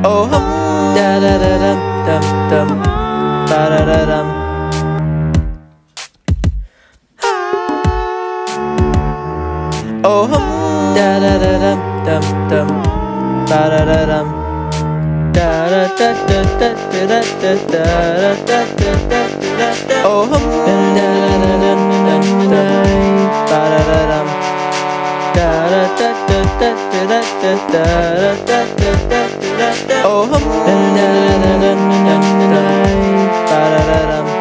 Oh hum, da da da dum dum dum, ba da da dum. Oh hum, da da da dum dum dum, ba da da dum. Da da da da da da da da da da da. Oh hum, da da da dum dum dum, ba da da dum. Da da da da da da da da da da da. Oh hum, da da da dum dum dum, ba da da dum.